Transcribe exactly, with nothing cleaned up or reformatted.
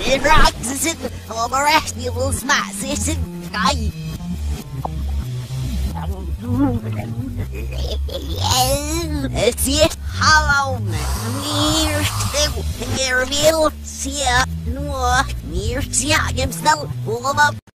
Raksen overrational smash guy. It's it hollow near still near middle see no near see himself all up